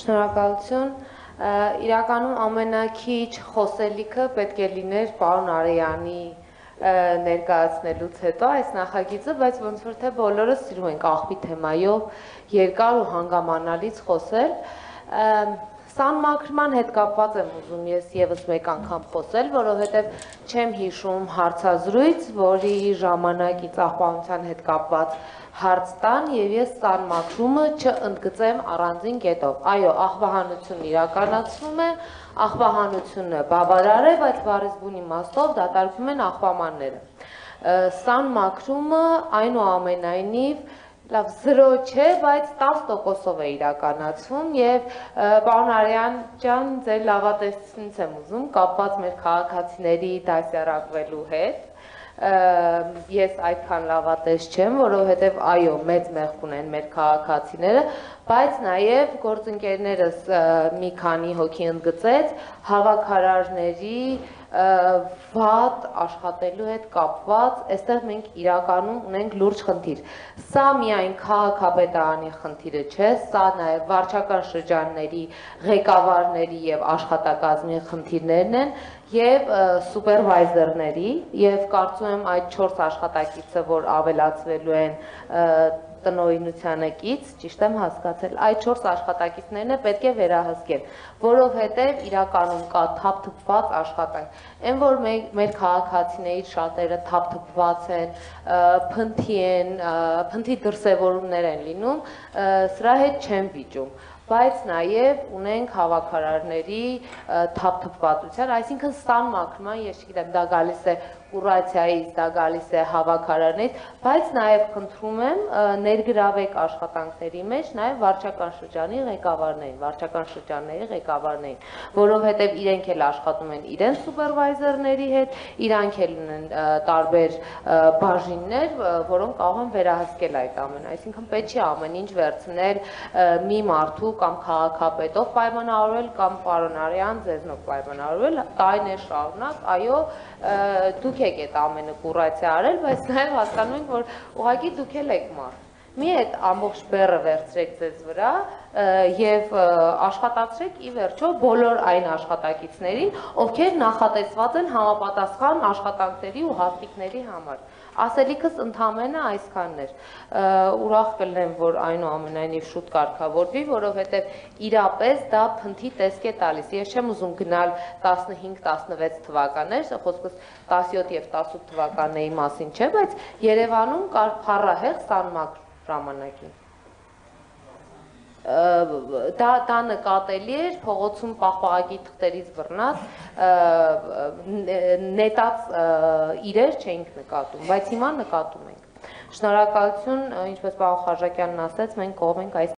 Շնորհակալություն։ Իրականում ամենակիչ խոսելիքը պետք է լիներ պարոն Արեյանի ներկայացնելուց հետո այս նախագիծը, բայց ոնց որ թե բոլորս սիրում ենք աղբի թեմայով երկար ու հանգամանալից խոսել։ Սանմաքրման հետ կապված եմ ուզում ես եւս մեկ անգամ խոսել, որովհետեւ չեմ հիշում հարցազրույց, որի ժամանակ ծաղկապահության հետ կապված հարց տան եւ ես սանմաքրումը չընդգծեմ առանձին կետով։ Այո, աղբահանությունն իրականացվում է, աղբահանությունը բավարար է, բայց բառեզբուն իմաստով դատարկվում են աղբամանները։ Սանմաքրումը այնուամենայնիվ լավ 0 չէ, բայց 10%-ով է իրականացվում եւ պարոն Արեյան ջան, ձեր լավատեսությունից եմ ուզում կապված մեր քաղաքացիների դասյարակվելու հետ։ Ես այդքան լավատես չեմ, որովհետեւ այո, մեծ մեղք ունեն մեր քաղաքացիները, բայց նաեւ գործընկերներս մի քանի հոգի ընդգծեց հավաքարարների վատ աշխատելու հետ կապված, այստեղ մենք իրականում ունենք լուրջ խնդիր։ Սա միայն քաղաքապետարանի խնդիրը չէ, սա նաև վարչական շրջանների ղեկավարների եւ աշխատակազմի խնդիրներն են եւ սուպերվայզերների եւ կարծում եմ այդ 4 աշխատակիցը, որ ավելացվելու են տնօրինությանը կից, ճիշտ եմ հասկացել, այդ 4 աշխատակիցներն է պետք է վերահսկել, որովհետև իրականում կա թափթփված աշխատանք։ Այն որ մեր քաղաքացիներից շատերը թափթփված են, փնթի դրսևորումներ են լինում, սրա հետ չեմ վիճում, բայց նաև ունենք հավաքարարների թափթփվածության, այսինքն սանմաքրման, ես չգիտեմ, դա գալիս է կուրացիայից, դա գալիս է հավաքարարներից, բայց նաև խնդրում եմ ներգրավեք աշխատանքների մեջ նաև վարչական շրջանի ղեկավարներին, վարչական շրջանների ղեկավարներին, որովհետև իրենք էլ աշխատում են իրենց սուպերվայզերների հետ, իրանք էլ ունեն տարբեր բաժիններ, որոնք կարող են վերահսկել այդ ամենը, այսինքն պետք չի ամեն ինչ վերցնել մի մարդու կամ քաղաքապետով պայմանավորվել կամ պարոն Արեյան ձեզնով պայմանավորվել, տարիներ շարունակ, այո, դուք եք այդ ամենը կուրացիա արել, բայց նաև հասկանում ենք, որ ուղղակի դուք էլ եք մարդ։ Մի այդ ամբողջ բեռը վերցրեք ձեզ վրա եւ աշխատացրեք ի վերջո բոլոր այն աշխատակիցներին, ովքեր նախատեսված են համապատասխան աշխատանքների ու հաստիկների համար։ Ասելիքս ընդամենը այսքանն էր։ Ուրախ կլինեմ, որ այնուամենայնիվ շուտ կարգավորվի, որովհետև իրապես դա փնթի տեսք է տալիս։ Ես չեմ ուզում գնալ 15-16 թվականներ, խոսքս 17 եւ 18 թվականների մասին չէ, բայց Երևանում կար փառահեղ սանմաքր ժամանակին։ Դա նկատելի էր փողոցում պաղպաղակի թղթերից բռնած նետած իրեր չէինք նկատում, բայց հիմա նկատում ենք։ Շնորհակալություն, ինչպես պարոն Խարժակյանն ասաց, մենք կողմ ենք այս